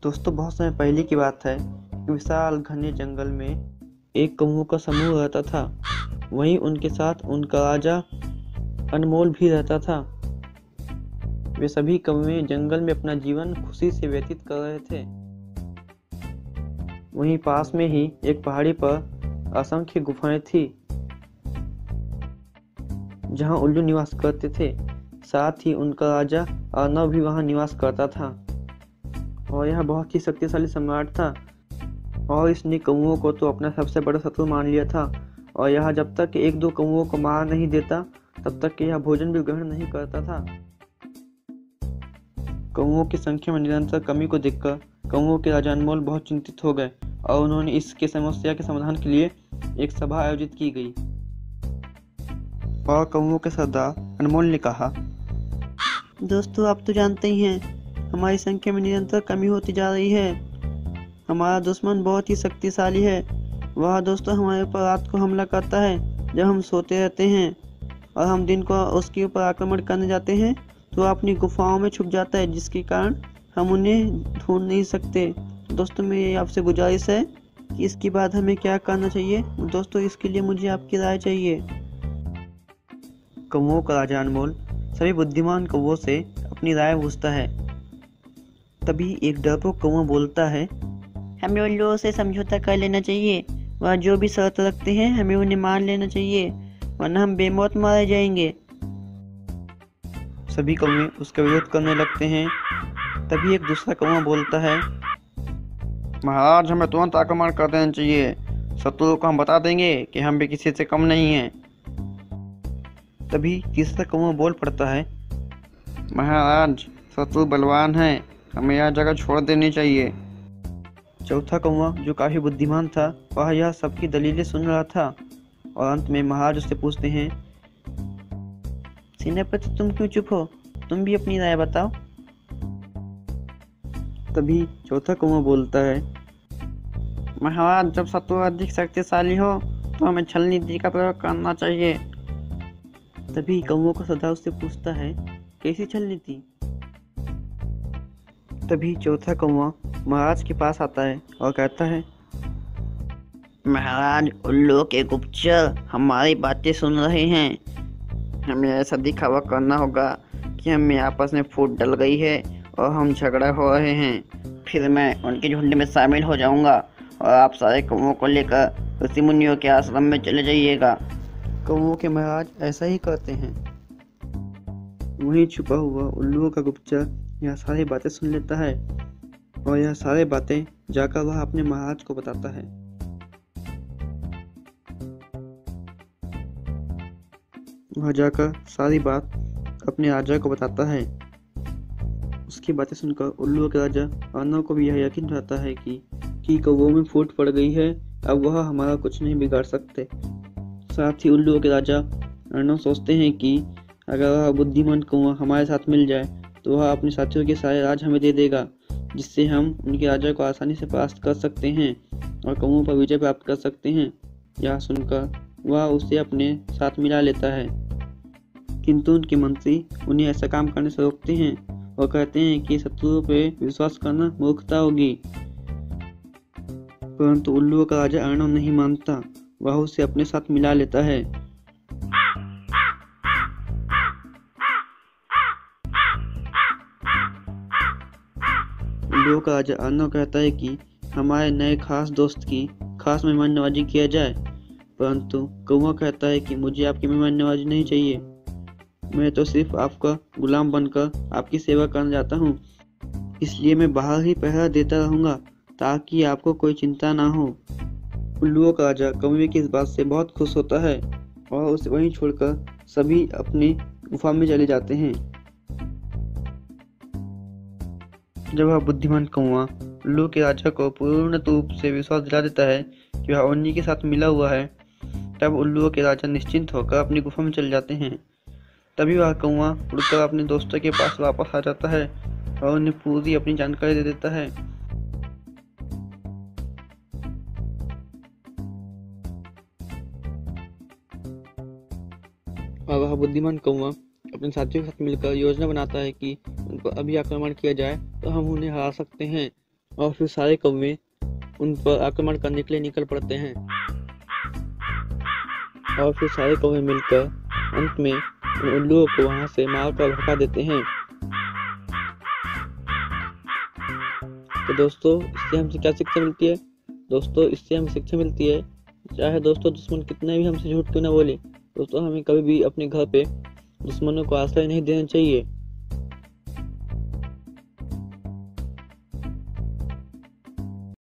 दोस्तों, बहुत समय पहले की बात है कि विशाल घने जंगल में एक कौओं का समूह रहता था। वहीं उनके साथ उनका राजा अनमोल भी रहता था। वे सभी कौवे जंगल में अपना जीवन खुशी से व्यतीत कर रहे थे। वहीं पास में ही एक पहाड़ी पर असंख्य गुफाएं थी जहां उल्लू निवास करते थे। साथ ही उनका राजा अर्णव भी वहां निवास करता था और यह बहुत ही शक्तिशाली सम्राट था। और इसने कौओं को तो अपना सबसे बड़ा शत्रु मान लिया था और यह जब तक एक दो कौओं को मार नहीं देता तब तक यह भोजन भी ग्रहण नहीं करता था। कौओं की संख्या में निरंतर कमी को देखकर कौओं के राजा अनमोल बहुत चिंतित हो गए और उन्होंने इसके समस्या के समाधान के लिए एक सभा आयोजित की गई। और कौओं के सरदार अनमोल ने कहा, दोस्तों, आप तो जानते ही हैं हमारी संख्या में निरंतर कमी होती जा रही है। हमारा दुश्मन बहुत ही शक्तिशाली है। वह दोस्तों हमारे ऊपर रात को हमला करता है जब हम सोते रहते हैं, और हम दिन को उसके ऊपर आक्रमण करने जाते हैं तो वह अपनी गुफाओं में छुप जाता है, जिसके कारण हम उन्हें ढूंढ नहीं सकते। दोस्तों, मेरी आपसे गुजारिश है कि इसके बाद हमें क्या करना चाहिए। दोस्तों, इसके लिए मुझे आपकी राय चाहिए। कौओं का राजा अनमोल सभी बुद्धिमान कौओं से अपनी राय पूछता है। तभी एक डरपोक कौवा बोलता है, हमें उन लोगों से समझौता कर लेना चाहिए। वह जो भी शर्त रखते हैं हमें उन्हें मान लेना चाहिए, वरना हम बेमौत मारे जाएंगे। सभी कौवे उसका विरोध करने लगते हैं। तभी एक दूसरा कौवा बोलता है, महाराज, हमें तुरंत आक्रमण कर देना चाहिए। शत्रुओं को हम बता देंगे कि हम भी किसी से कम नहीं हैं। तभी तीसरा कौवा बोल पड़ता है, महाराज, शत्रु बलवान है, हमें यह जगह छोड़ देनी चाहिए। चौथा कौवा, जो काफी बुद्धिमान था, वह यह सबकी दलीलें सुन रहा था और अंत में महाराज उससे पूछते हैं, सेनापति, तुम क्यों चुप हो? तुम भी अपनी राय बताओ। तभी चौथा कौवा बोलता है, महाराज, जब शत्रु अधिक शक्तिशाली हो तो हमें छल नीति का प्रयोग करना चाहिए। तभी कौवों का सरदार उससे पूछता है, कैसी छल नीति? तभी चौथा कौवा महाराज के पास आता है और कहता है, महाराज, उल्लू के गुप्तचर हमारी बातें सुन रहे हैं। हमें ऐसा दिखावा करना होगा कि हमें आपस में फूट डल गई है और हम झगड़ा हो रहे हैं। फिर मैं उनके झुंड में शामिल हो जाऊंगा और आप सारे कौवों को लेकर ऋषि मुनियों के आश्रम में चले जाइएगा। कौवों के महाराज ऐसा ही करते हैं। वहीं छुपा हुआ उल्लुओं का गुप्तचर यह सारी बातें सुन लेता है और यह सारी बातें जाकर वह अपने महाराज को बताता है। वह जाकर सारी बात अपने राजा को बताता है। उसकी बातें सुनकर उल्लुओं के राजा अर्णव को भी यह यकीन रहता है कि कौवों में फूट पड़ गई है, अब वह हमारा कुछ नहीं बिगाड़ सकते। साथ ही उल्लुओं के राजा अर्णव सोचते हैं कि अगर वह बुद्धिमान कौवा हमारे साथ मिल जाए तो वह अपने साथियों के सारे राज हमें दे देगा, जिससे हम उनके राजा को आसानी से परास्त कर सकते हैं और कौवों पर विजय प्राप्त कर सकते हैं। यह सुनकर वह उसे अपने साथ मिला लेता है, किंतु उनके मंत्री उन्हें ऐसा काम करने से रोकते हैं और कहते हैं कि शत्रुओं पर विश्वास करना मूर्खता होगी। परंतु उल्लुओं का राजा अर्णव नहीं मानता, वह उसे अपने साथ मिला लेता है। उल्लुओं का राजा अर्णव कहता है कि हमारे नए खास दोस्त की खास मेहमान नवाजी किया जाए, परंतु कौवा कहता है कि मुझे आपकी मेहमान नवाजी नहीं चाहिए। मैं तो सिर्फ आपका गुलाम बनकर आपकी सेवा करने जाता हूँ, इसलिए मैं बाहर ही पहरा देता रहूँगा ताकि आपको कोई चिंता ना हो। उल्लुओं का राजा कौवे की इस बात से बहुत खुश होता है और उसे वहीं छोड़कर सभी अपनी गुफा में चले जाते हैं। जब वह बुद्धिमान कौवा उल्लू के राजा को पूर्ण रूप से विश्वास दिला देता है कि वह उन्हीं के साथ मिला हुआ है, तब उल्लुओं के राजा निश्चिंत होकर अपनी गुफा में चले जाते हैं। तभी वह कौवा उड़कर अपने दोस्तों के पास वापस आ जाता है और उन्हें पूरी अपनी जानकारी दे देता है। और वह बुद्धिमान कौवा अपने साथियों के साथ मिलकर योजना बनाता है कि उन पर अभी आक्रमण किया जाए तो हम उन्हें हरा सकते हैं। और फिर सारे कौवे उन पर आक्रमण करने के लिए निकल पड़ते हैं और फिर सारे कौवे मिलकर अंत में उन उल्लुओं को वहां से मारकर भगा देते हैं। तो दोस्तों, इससे हमसे क्या शिक्षा मिलती है? दोस्तों, इससे हमें शिक्षा मिलती है, चाहे दोस्तों दुश्मन कितने भी हमसे झूठ क्यों ना बोले, दोस्तों हमें कभी भी अपने घर पे दुश्मनों को आश्रय नहीं देना चाहिए।